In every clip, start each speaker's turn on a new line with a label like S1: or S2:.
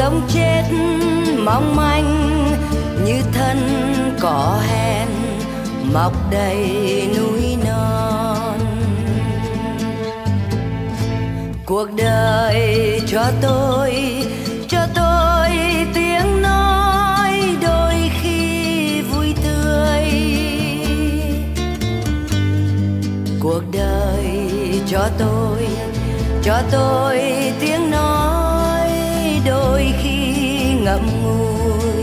S1: sống chết mong manh như thân cỏ hèn mọc đầy núi non. Cuộc đời cho tôi tiếng nói đôi khi vui tươi. Cuộc đời cho tôi tiếng nói đôi khi ngậm ngùi.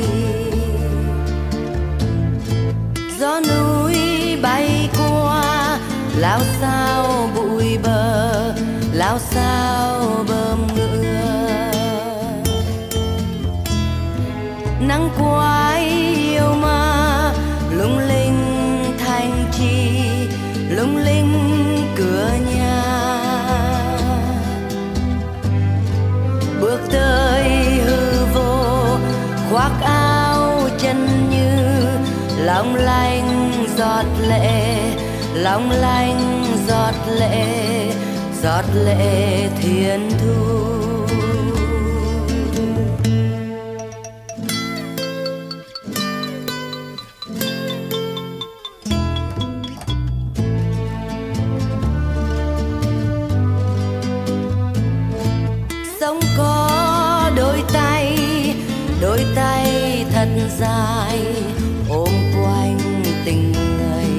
S1: Gió núi bay qua lao sao bụi bờ, lao sao bơm ngựa. Nắng quái yêu ma lung linh thanh trì, lung linh cửa nhà. Bước tới hư vô khoác áo chân như long lanh giọt lệ, long lanh giọt lệ thiên thu. Sống có đôi tay thật dài ôm quanh tình người.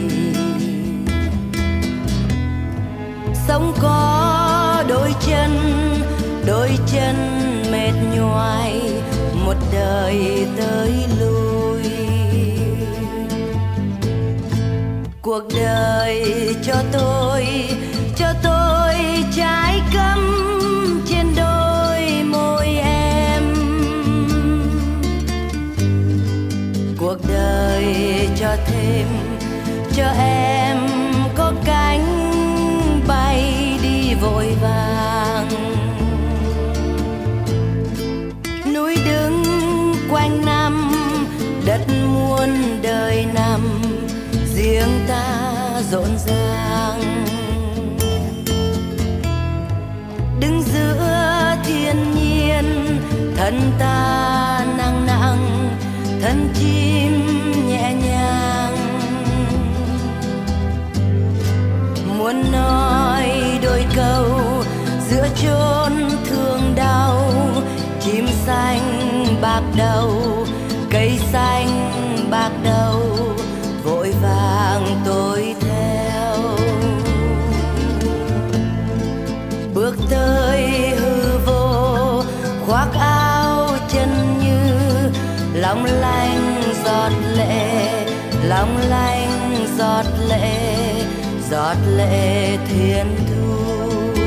S1: Sống có đôi chân mệt nhoài một đời tới lui. Cuộc đời cho tôi trái câm trên đôi môi em. Cuộc đời cho em có cánh bay đi vội vàng. Núi đứng quanh năm, đất muôn đời nằm, riêng ta rộn ràng. Đứng giữa thiên nhiên, thân ta nặng nặng, thân chim nhẹ nhàng. Muốn nói đôi câu giữa chốn thương đau, chim xanh bạc đầu, cây xanh bạc đầu, vội vàng tôi theo. Bước tới hư vô khoác áo chân như long lanh giọt lệ, long lanh giọt lệ thiên thu.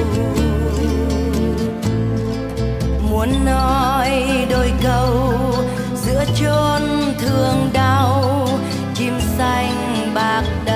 S1: Muốn nói đôi câu giữa chốn thương đau, chim xanh bạc đầu.